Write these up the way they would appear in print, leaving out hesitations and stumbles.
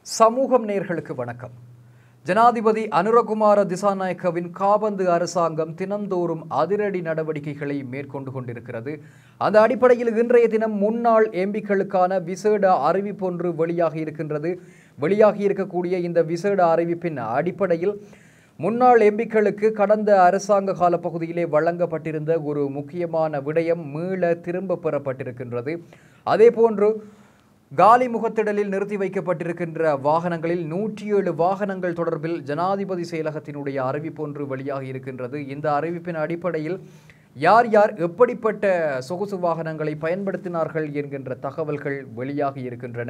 சமூகம் நேயர்களுக்கு வணக்கம். ஜனாதிபதி அனுரகுமார திசாநாயக்கவின் காபந்து அரசாங்கம் தினந்தோறும் அதிரடி நடவடிக்கைகளை மேற்கொண்டு கொண்டிருக்கிறது. அந்த அடிப்படையில் இன்றைய தினம் முன்னாள் எம்பிக்களுக்கான விசேட அறிவிப்பொன்று வெளியாகி இருக்கின்றது. வெளியாகி இருக்கக்கூடிய இந்த விசேட அறிவிப்பின் அடிப்படையில் முன்னாள் எம்பிக்களுக்கு கடந்த அரசாங்க கால பகுதியிலே வழங்கப்பட்டிருந்த ஒரு முக்கியமான விடயம் மீள திரும்ப பெறப்பட்டிருக்கின்றது. அதேபோன்று காலி முகத்திடலில் நிறுத்தி வைக்கப்பட்டிருக்கின்ற வாகனங்களில் 107 வாகனங்கள் தொடர்பில் ஜனாதிபதி செயலகத்தினுடைய அறிவிப்பொன்று வெளியாகி இருக்கின்றது. இந்த அறிவிப்பின் அடிப்படையில் யார் யார் எப்படிப்பட்ட சொகுசு வாகனங்களை பயன்படுத்தினார்கள் என்கின்ற தகவல்கள் வெளியாகி இருக்கின்றன.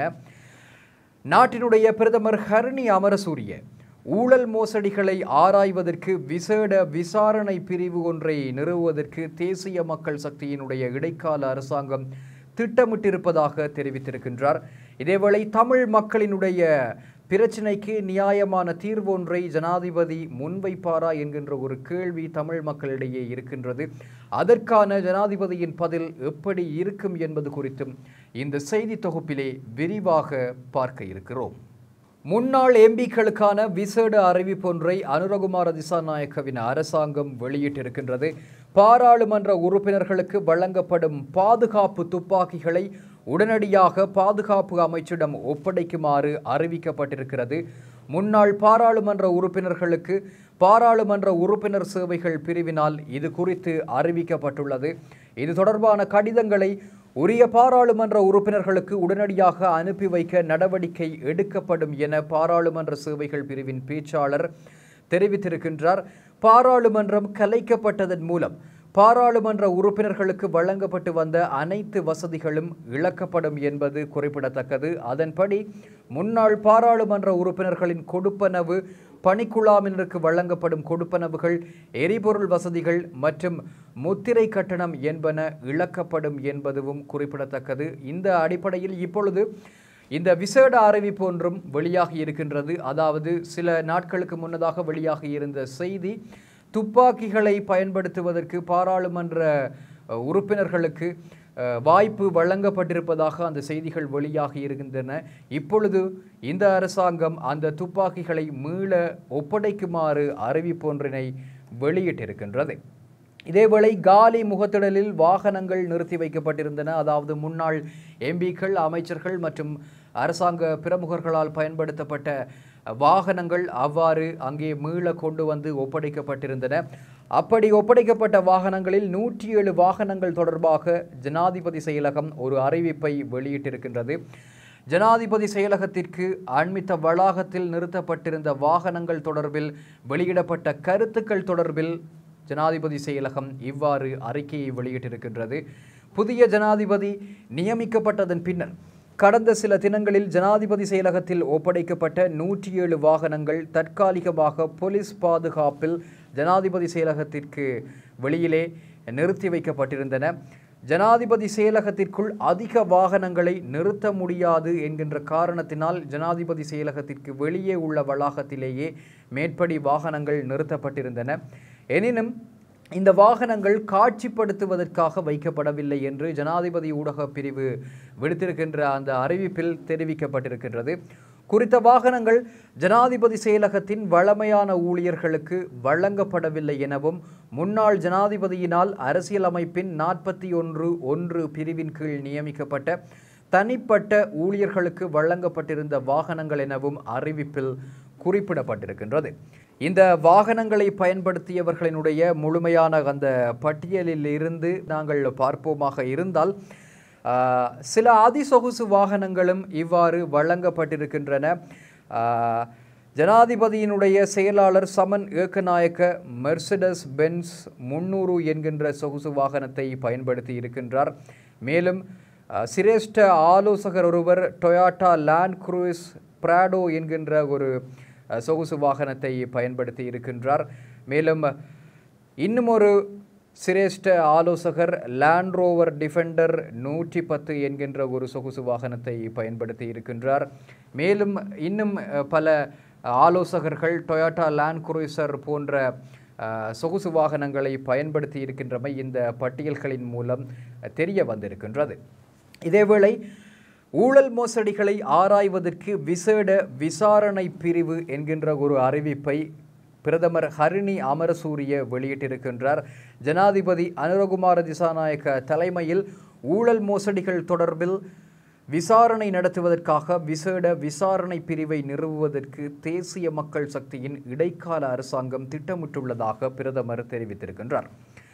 நாட்டினுடைய பிரதமர் ஹரணி அமரசூரிய ஊழல் மோசடிகளை ஆராய்வதற்கு விசேட விசாரணை பிரிவு ஒன்றை நிறுவுவதற்கு தேசிய மக்கள் சக்தியினுடைய இடைக்கால அரசாங்கம் திட்டமிட்டிருப்பதாக தெரிவித்திருக்கின்றார். இதேவேளை தமிழ் மக்களினுடைய பிரச்சினைக்கு நியாயமான தீர்வு ஒன்றை ஜனாதிபதி முன்வைப்பாரா என்கின்ற ஒரு கேள்வி தமிழ் மக்களிடையே இருக்கின்றது. அதற்கான ஜனாதிபதியின் பதில் எப்படி இருக்கும் என்பது குறித்தும் இந்த செய்தி தொகுப்பிலே விரிவாக பார்க்க இருக்கிறோம். முன்னாள் எம்பிக்களுக்கான விசேட அறிவிப்பொன்றை அனுரகுமார திசாநாயக்கவின் அரசாங்கம் வெளியிட்டிருக்கின்றது. பாராளுமன்ற உறுப்பினர்களுக்கு வழங்கப்படும் பாதுகாப்பு துப்பாக்கிகளை உடனடியாக பாதுகாப்பு அமைச்சிடம் ஒப்படைக்குமாறு அறிவிக்கப்பட்டிருக்கிறது. முன்னாள் பாராளுமன்ற உறுப்பினர்களுக்கு பாராளுமன்ற உறுப்பினர் சேவைகள் பிரிவினால் இது குறித்து அறிவிக்கப்பட்டுள்ளது. இது தொடர்பான கடிதங்களை உரிய பாராளுமன்ற உறுப்பினர்களுக்கு உடனடியாக அனுப்பி வைக்க நடவடிக்கை எடுக்கப்படும் என பாராளுமன்ற சேவைகள் பிரிவின் பேச்சாளர் தெரிவித்திருக்கின்றார். பாராளுமன்றம் கலைக்கப்பட்டதன் மூலம் பாராளுமன்ற உறுப்பினர்களுக்கு வழங்கப்பட்டு வந்த அனைத்து வசதிகளும் இழக்கப்படும் என்பது குறிப்பிடத்தக்கது. அதன்படி முன்னாள் பாராளுமன்ற உறுப்பினர்களின் கொடுப்பனவு, பணிக்குழாமினருக்கு வழங்கப்படும் கொடுப்பனவுகள், எரிபொருள் வசதிகள் மற்றும் முத்திரை கட்டணம் என்பன இழக்கப்படும் என்பதும் குறிப்பிடத்தக்கது. இந்த அடிப்படையில் இப்பொழுது இந்த விசேட அறிவிப்பு ஒன்றும் வெளியாகி இருக்கின்றது. அதாவது சில நாட்களுக்கு முன்னதாக வெளியாகி இருந்த செய்தி, துப்பாக்கிகளை பயன்படுத்துவதற்கு பாராளுமன்ற உறுப்பினர்களுக்கு வாய்ப்பு வழங்கப்பட்டிருப்பதாக அந்த செய்திகள் வெளியாகி இருக்கின்றன. இப்பொழுது இந்த அரசாங்கம் அந்த துப்பாக்கிகளை மீள ஒப்படைக்குமாறு அறிவிப்பொன்றினை வெளியிட்டிருக்கின்றது. இதேவேளை காலி முகத்திடலில் வாகனங்கள் நிறுத்தி வைக்கப்பட்டிருந்தன. அதாவது முன்னாள் எம்பிக்கள், அமைச்சர்கள் மற்றும் அரசாங்க பிரமுகர்களால் பயன்படுத்தப்பட்ட வாகனங்கள் அவ்வாறு அங்கே மீள கொண்டு வந்து ஒப்படைக்கப்பட்டிருந்தன. அப்படி ஒப்படைக்கப்பட்ட வாகனங்களில் 107 வாகனங்கள் தொடர்பாக ஜனாதிபதி செயலகம் ஒரு அறிவிப்பை வெளியிட்டிருக்கின்றது. ஜனாதிபதி செயலகத்திற்கு அண்மித்த வளாகத்தில் நிறுத்தப்பட்டிருந்த வாகனங்கள் தொடர்பில் வெளியிடப்பட்ட கருத்துக்கள் தொடர்பில் ஜனாதிபதி செயலகம் இவ்வாறு அறிக்கையை வெளியிட்டிருக்கின்றது. புதிய ஜனாதிபதி நியமிக்கப்பட்டதன் பின்னர் கடந்த சில தினங்களில் ஜனாதிபதி செயலகத்தில் ஒப்படைக்கப்பட்ட 107 வாகனங்கள் தற்காலிகமாக போலீஸ் பாதுகாப்பில் ஜனாதிபதி செயலகத்திற்கு வெளியிலே நிறுத்தி வைக்கப்பட்டிருந்தன. ஜனாதிபதி செயலகத்திற்குள் அதிக வாகனங்களை நிறுத்த முடியாது என்கின்ற காரணத்தினால் ஜனாதிபதி செயலகத்திற்கு வெளியே உள்ள வளாகத்திலேயே மேற்படி வாகனங்கள் நிறுத்தப்பட்டிருந்தன. எனினும் இந்த வாகனங்கள் காட்சிப்படுத்துவதற்காக வைக்கப்படவில்லை என்று ஜனாதிபதி ஊடக பிரிவு விடுத்திருக்கின்ற அந்த அறிவிப்பில் தெரிவிக்கப்பட்டிருக்கின்றது. குறித்த வாகனங்கள் ஜனாதிபதி செயலகத்தின் வழமையான ஊழியர்களுக்கு வழங்கப்படவில்லை எனவும் முன்னாள் ஜனாதிபதியினால் அரசியலமைப்பின் 41(1) பிரிவின் கீழ் நியமிக்கப்பட்ட தனிப்பட்ட ஊழியர்களுக்கு வழங்கப்பட்டிருந்த வாகனங்கள் எனவும் அறிவிப்பில் குறிப்பிடப்பட்டிருக்கின்றது. இந்த வாகனங்களை பயன்படுத்தியவர்களினுடைய முழுமையான அந்த பட்டியலில் இருந்து நாங்கள் பார்ப்போமாக இருந்தால் சில அதிசொகுசு வாகனங்களும் இவ்வாறு வழங்கப்பட்டிருக்கின்றன. ஜனாதிபதியினுடைய செயலாளர் சமன் ஏக்கநாயக்க மெர்சிடஸ் பென்ஸ் 300 என்கின்ற சொகுசு வாகனத்தை பயன்படுத்தி இருக்கின்றார். மேலும் சிரேஷ்ட ஆலோசகர் ஒருவர் டொயோட்டா லேண்ட் குரூஸ் பிராடோ என்கின்ற ஒரு சொகுசு வாகனத்தை பயன்படுத்தி இருக்கின்றார். மேலும் இன்னும் ஒரு சிரேஷ்ட ஆலோசகர் லேண்ட் ரோவர் டிஃபெண்டர் 110 என்கின்ற ஒரு சொகுசு வாகனத்தை பயன்படுத்தி இருக்கின்றார். மேலும் இன்னும் பல ஆலோசகர்கள் டொயோட்டா லேண்ட் குரூசர் போன்ற சொகுசு வாகனங்களை பயன்படுத்தி இருக்கின்றமை இந்த பட்டியல்களின் மூலம் தெரிய வந்திருக்கின்றது. இதேவேளை ஊழல் மோசடிகளை ஆராய்வதற்கு விசேட விசாரணை பிரிவு என்கின்ற ஒரு அறிவிப்பை பிரதமர் ஹரிணி அமரசூரிய வெளியிட்டிருக்கின்றார். ஜனாதிபதி அனுரகுமார திசாநாயக்க தலைமையில் ஊழல் மோசடிகள் தொடர்பில் விசாரணை நடத்துவதற்காக விசேட விசாரணை பிரிவை நிறுவுவதற்கு தேசிய மக்கள் சக்தியின் இடைக்கால அரசாங்கம் திட்டமிட்டுள்ளதாக பிரதமர் தெரிவித்திருக்கின்றார்.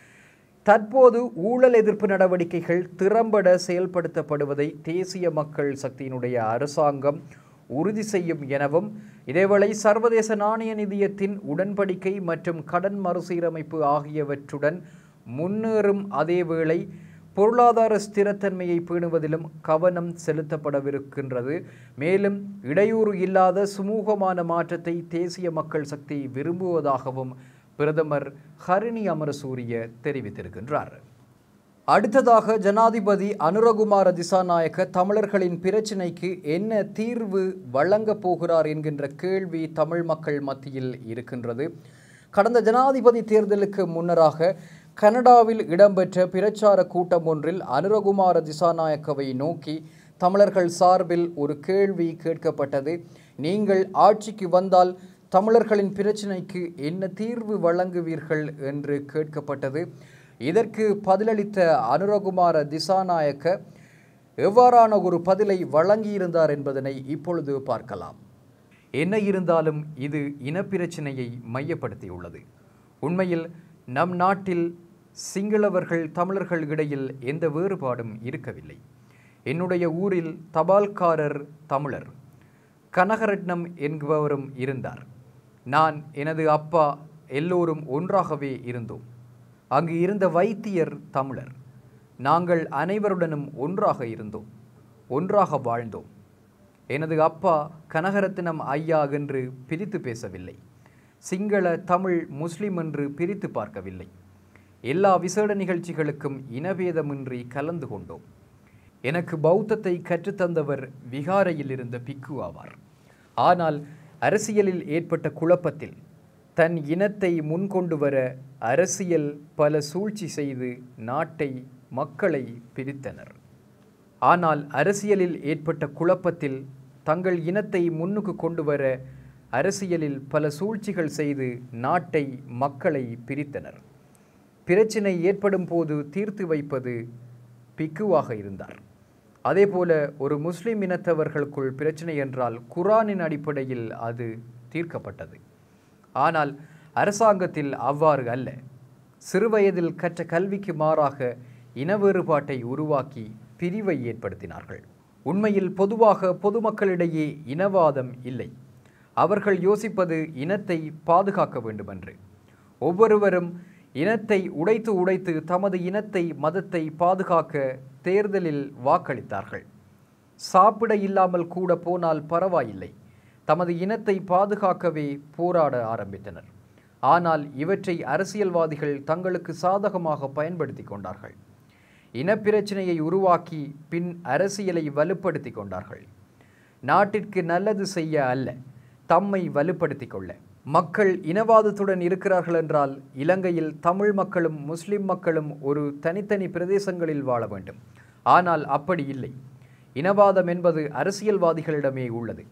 தற்போது ஊழல் எதிர்ப்பு நடவடிக்கைகள் திறம்பட செயல்படுத்தப்படுவதை தேசிய மக்கள் சக்தியினுடைய அரசாங்கம் உறுதி செய்யும் எனவும், இதேவேளை சர்வதேச நாணய நிதியத்தின் உடன்படிக்கை மற்றும் கடன் மறுசீரமைப்பு ஆகியவற்றுடன் முன்னேறும் அதேவேளை பொருளாதார ஸ்திரத்தன்மையை பேணுவதிலும் கவனம் செலுத்தப்படவிருக்கின்றது. மேலும் இடையூறு இல்லாத சுமூகமான மாற்றத்தை தேசிய மக்கள் சக்தி விரும்புவதாகவும் பிரதமர் ஹரிணி அமரசூரிய தெரிவித்திருக்கின்றார். அடுத்ததாக ஜனாதிபதி அனுரகுமார திசாநாயக்க தமிழர்களின் பிரச்சினைக்கு என்ன தீர்வு வழங்கப் போகிறார் என்கின்ற கேள்வி தமிழ் மக்கள் மத்தியில் இருக்கின்றது. கடந்த ஜனாதிபதி தேர்தலுக்கு முன்னராக கனடாவில் இடம்பெற்ற பிரச்சார கூட்டம் ஒன்றில் அனுரகுமார திசாநாயக்கவை நோக்கி தமிழர்கள் சார்பில் ஒரு கேள்வி கேட்கப்பட்டது. நீங்கள் ஆட்சிக்கு வந்தால் தமிழர்களின் பிரச்சினைக்கு என்ன தீர்வு வழங்குவீர்கள் என்று கேட்கப்பட்டது. இதற்கு பதிலளித்த அனுரகுமார திசாநாயக்க எவ்வாறான ஒரு பதிலை வழங்கியிருந்தார் என்பதனை இப்பொழுது பார்க்கலாம். என்ன இருந்தாலும் இது இனப்பிரச்சினையை மையப்படுத்தியுள்ளது. உண்மையில் நம் நாட்டில் சிங்களவர்கள் தமிழர்கள் இடையில் எந்த வேறுபாடும் இருக்கவில்லை. என்னுடைய ஊரில் தபால்காரர் தமிழர், கனகரட்னம் என்பவரும் இருந்தார். நான், எனது அப்பா எல்லோரும் ஒன்றாகவே இருந்தோம். அங்கு இருந்த வைத்தியர் தமிழர். நாங்கள் அனைவருடனும் ஒன்றாக இருந்தோம், ஒன்றாக வாழ்ந்தோம். எனது அப்பா கனகரத்னம் ஐயா என்று பிரித்து பேசவில்லை. சிங்கள, தமிழ், முஸ்லிம் என்று பிரித்து பார்க்கவில்லை. எல்லா விசேட நிகழ்ச்சிகளுக்கும் இனபேதமின்றி கலந்து கொண்டோம். எனக்கு பௌத்தத்தை கற்றுத்தந்தவர் விகாரையில் இருந்த பிக்கு ஆவார். ஆனால் அரசியலில் ஏற்பட்ட குழப்பத்தில் தன் இனத்தை முன்கொண்டு வர அரசியல் பல சூழ்ச்சி செய்து நாட்டை, மக்களை பிரித்தனர். ஆனால் அரசியலில் ஏற்பட்ட குழப்பத்தில் தங்கள் இனத்தை முன்னுக்கு கொண்டு வர அரசியலில் பல சூழ்ச்சிகள் செய்து நாட்டை, மக்களை பிரித்தனர். பிரச்சினை ஏற்படும் போது தீர்த்து வைப்பது பிக்குவாக இருந்தார். அதேபோல ஒரு முஸ்லிம் இனத்தவர்களுக்குள் பிரச்சினை என்றால் குர்ஆனின் அடிப்படையில் அது தீர்க்கப்பட்டது. ஆனால் அரசாங்கத்தில் அவ்வாறு அல்ல. சிறுவயதில் கற்ற கல்விக்கு மாறாக இன வேறுபாட்டை உருவாக்கி பிரிவை ஏற்படுத்தினார்கள். உண்மையில் பொதுவாக பொதுமக்களிடையே இனவாதம் இல்லை. அவர்கள் யோசிப்பது இனத்தை பாதுகாக்க வேண்டுமென்று. ஒவ்வொருவரும் இனத்தை உடைத்து தமது இனத்தை, மதத்தை பாதுகாக்க தேர்தலில் வாக்களித்தார்கள். சாப்பிட இல்லாமல் கூட போனால் பரவாயில்லை, தமது இனத்தை பாதுகாக்கவே போராட ஆரம்பித்தனர். ஆனால் இவற்றை அரசியல்வாதிகள் தங்களுக்கு சாதகமாக பயன்படுத்தி கொண்டார்கள். இனப்பிரச்சினையை உருவாக்கி பின் அரசியலை வலுப்படுத்தி கொண்டார்கள். நாட்டிற்கு நல்லது செய்ய அல்ல, தம்மை வலுப்படுத்தி கொள்ள. மக்கள் இனவாதத்துடன் இருக்கிறார்கள் என்றால் இலங்கையில் தமிழ் மக்களும் முஸ்லிம் மக்களும் ஒரு தனித்தனி பிரதேசங்களில் வாழ வேண்டும். ஆனால் அப்படி இல்லை. இனவாதம் என்பது அரசியல்வாதிகளிடமே உள்ளது.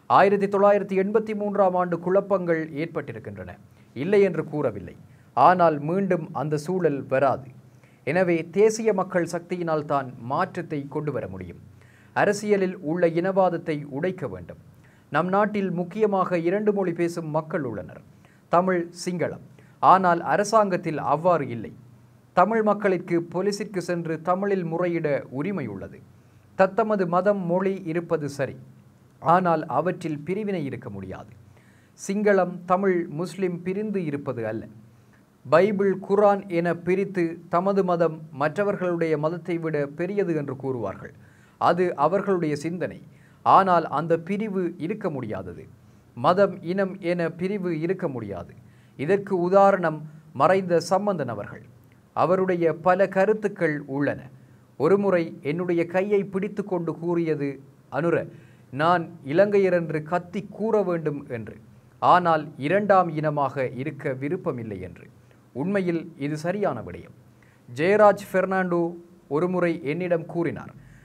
1983ஆம் ஆண்டு குழப்பங்கள் ஏற்பட்டிருக்கின்றன, இல்லை என்று கூறவில்லை. ஆனால் மீண்டும் அந்த சூழல் வராது. எனவே தேசிய மக்கள் சக்தியினால் தான் மாற்றத்தை கொண்டு வர முடியும். அரசியலில் உள்ள இனவாதத்தை உடைக்க வேண்டும். நம் நாட்டில் முக்கியமாக 2 மொழி பேசும் மக்கள் உள்ளனர், தமிழ், சிங்களம். ஆனால் அரசாங்கத்தில் அவ்வாறு இல்லை. தமிழ் மக்களுக்கு போலீசிற்கு சென்று தமிழில் முறையிட உரிமை உள்ளது. தத்தமது மதம், மொழி இருப்பது சரி, ஆனால் அவற்றில் பிரிவினை இருக்க முடியாது. சிங்களம், தமிழ், முஸ்லிம் பிரிந்து இருப்பது அல்ல. பைபிள், குர்ஆன் என பிரித்து தமது மதம் மற்றவர்களுடைய மதத்தை விட பெரியது என்று கூறுவார்கள். அது அவர்களுடைய சிந்தனை. ஆனால் அந்த பிரிவு இருக்க முடியாதது. மதம், இனம் என பிரிவு இருக்க முடியாது. இதற்கு உதாரணம் மறைந்த சம்பந்தன் அவர்கள். அவருடைய பல கருத்துக்கள் உள்ளன. ஒருமுறை என்னுடைய கையை பிடித்து கொண்டு கூறியது, அனுர, நான் இலங்கையர் என்று கத்தி கூற வேண்டும் என்று. ஆனால் 2ஆம் இனமாக இருக்க விருப்பமில்லை என்று. உண்மையில் இது சரியான விடயம். ஜெயராஜ் பெர்னாண்டோ ஒருமுறை என்னிடம் கூறினார்,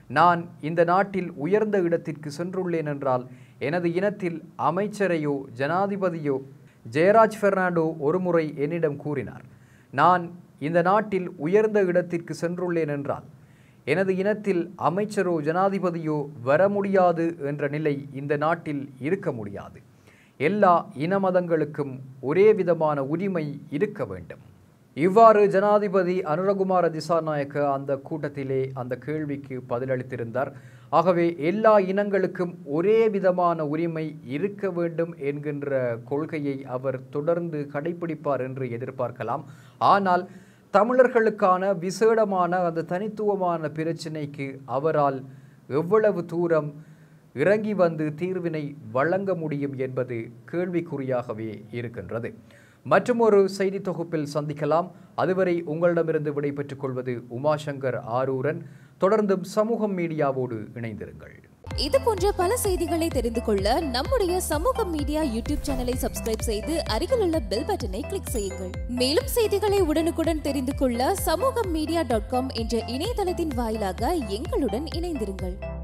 நான் இந்த நாட்டில் உயர்ந்த இடத்திற்கு சென்றுள்ளேன் என்றால் எனது இனத்தில் அமைச்சரையோ ஜனாதிபதியோ ஜெயராஜ் பெர்னாண்டோ ஒருமுறை என்னிடம் கூறினார். நான் இந்த நாட்டில் உயர்ந்த இடத்திற்கு சென்றுள்ளேன் என்றால் எனது இனத்தில் அமைச்சரோ ஜனாதிபதியோ வர முடியாது என்ற நிலை இந்த நாட்டில் இருக்க முடியாது. எல்லா இன மதங்களுக்கும் ஒரே விதமான உரிமை இருக்க வேண்டும். இவ்வாறு ஜனாதிபதி அனுரகுமார திசாநாயக்க அந்த கூட்டத்திலே அந்த கேள்விக்கு பதிலளித்திருந்தார். ஆகவே எல்லா இனங்களுக்கும் ஒரே விதமான உரிமை இருக்க வேண்டும் என்கின்ற கொள்கையை அவர் தொடர்ந்து கடைபிடிப்பார் என்று எதிர்பார்க்கலாம். ஆனால் தமிழர்களுக்கான விசேடமான அந்த தனித்துவமான பிரச்சினைக்கு அவரால் எவ்வளவு தூரம் இறங்கி வந்து தீர்வினை வழங்க முடியும் என்பது கேள்விக்குறியாகவே இருக்கின்றது. மற்றொரு செய்தி தொகுப்பில் சந்திக்கலாம். அதுவரை உங்களிடமிருந்து விடைபெற்றுக் கொள்வது உமாசங்கர் ஆரூரன். தொடர்ந்தும் சமூகம் மீடியாவோடு இணைந்திருங்கள். இது போன்ற பல செய்திகளை தெரிந்து கொள்ள நம்முடைய சமூகம் மீடியா யூடியூப் சேனலை சப்ஸ்கிரைப் செய்து அருகில் உள்ள பெல் பட்டனை கிளிக் செய்யுங்கள். மேலும் செய்திகளை உடனுக்குடன் தெரிந்து கொள்ள சமூகம் மீடியா.com என்ற இணையதளத்தின் வாயிலாக எங்களுடன் இணைந்திருங்கள்.